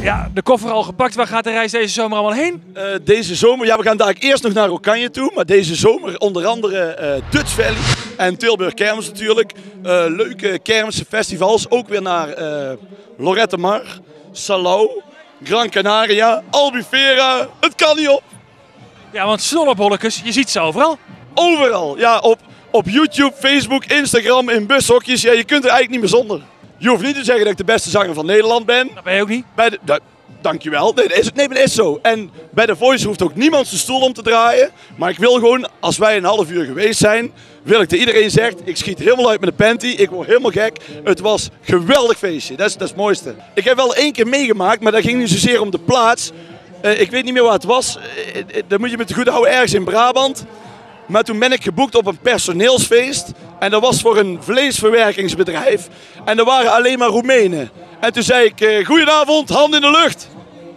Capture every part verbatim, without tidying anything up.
Ja, de koffer al gepakt. Waar gaat de reis deze zomer allemaal heen? Uh, deze zomer, ja, we gaan daar eerst nog naar Oranje toe. Maar deze zomer onder andere uh, Dutch Valley en Tilburg Kermis natuurlijk. Uh, leuke kermissen, festivals. Ook weer naar uh, Lorette Mar, Salau, Gran Canaria, Albufeira. Het kan niet op. Ja, want snollebolletjes, je ziet ze overal. Overal. Ja, op, op YouTube, Facebook, Instagram, in bushokjes. Ja, je kunt er eigenlijk niet meer zonder. Je hoeft niet te zeggen dat ik de beste zanger van Nederland ben. Dat ben je ook niet. Bij de, da, dankjewel. Nee, dat is, nee, maar dat is zo. En bij The Voice hoeft ook niemand zijn stoel om te draaien. Maar ik wil gewoon, als wij een half uur geweest zijn, wil ik dat iedereen zegt, ik schiet helemaal uit met de panty. Ik word helemaal gek. Het was een geweldig feestje. Dat is, dat is het mooiste. Ik heb wel één keer meegemaakt, maar dat ging niet zozeer om de plaats. Uh, ik weet niet meer waar het was. Uh, uh, dat moet je me te goed houden, ergens in Brabant. Maar toen ben ik geboekt op een personeelsfeest. En dat was voor een vleesverwerkingsbedrijf. En er waren alleen maar Roemenen. En toen zei ik, uh, goedenavond, hand in de lucht.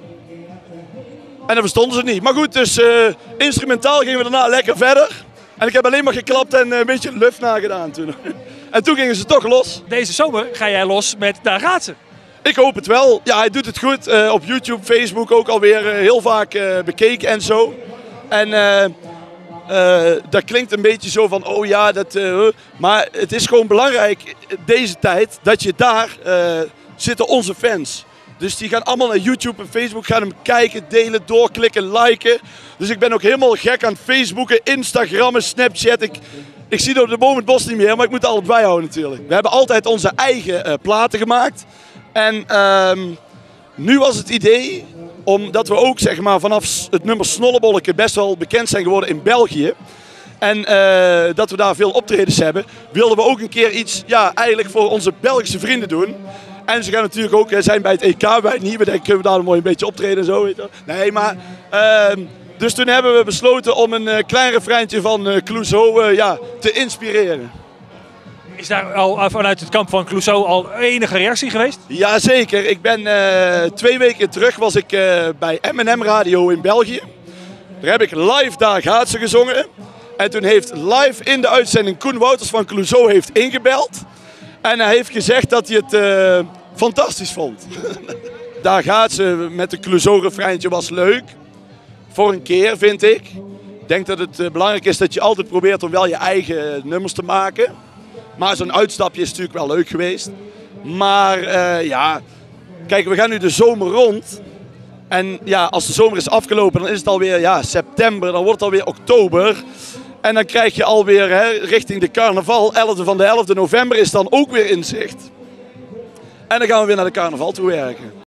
En dat verstonden ze niet. Maar goed, dus uh, instrumentaal gingen we daarna lekker verder. En ik heb alleen maar geklapt en uh, een beetje luf nagedaan toen. En toen gingen ze toch los. Deze zomer ga jij los met Daar gaat ze. Ik hoop het wel. Ja, hij doet het goed. Uh, op YouTube, Facebook ook alweer uh, heel vaak uh, bekeken en zo. En... Uh, Uh, dat klinkt een beetje zo van, oh ja, dat, uh, maar het is gewoon belangrijk deze tijd dat je daar uh, zitten onze fans. Dus die gaan allemaal naar YouTube en Facebook, gaan hem kijken, delen, doorklikken, liken. Dus ik ben ook helemaal gek aan Facebooken, Instagrammen, Snapchat. Ik, ik zie door de boom het bos niet meer, maar ik moet er altijd bijhouden natuurlijk. We hebben altijd onze eigen uh, platen gemaakt. En uh, nu was het idee... omdat we ook zeg maar, vanaf het nummer Snollebolleke best wel bekend zijn geworden in België. En uh, dat we daar veel optredens hebben, wilden we ook een keer iets ja, eigenlijk voor onze Belgische vrienden doen. En ze gaan natuurlijk ook zijn bij het E K, bij het Nieuwe. Dan kunnen we daar mooi een beetje optreden en zo. Weet je. Nee, maar... Uh, dus toen hebben we besloten om een uh, klein refreintje van uh, Clouseau uh, ja, te inspireren. Is daar al vanuit het kamp van Clouseau al enige reactie geweest? Jazeker. Ik ben uh, twee weken terug was ik uh, bij M en M Radio in België. Daar heb ik live Daar gaat ze gezongen. En toen heeft live in de uitzending Koen Wouters van Clouseau heeft ingebeld. En hij heeft gezegd dat hij het uh, fantastisch vond. Daar gaat ze met de Clouseau refreintje was leuk. Voor een keer vind ik. Ik denk dat het uh, belangrijk is dat je altijd probeert om wel je eigen nummers te maken. Maar zo'n uitstapje is natuurlijk wel leuk geweest. Maar uh, ja, kijk, we gaan nu de zomer rond. En ja, als de zomer is afgelopen, dan is het alweer ja, september, dan wordt het alweer oktober. En dan krijg je alweer hè, richting de carnaval, elfde van de elfde november is dan ook weer in zicht. En dan gaan we weer naar de carnaval toe werken.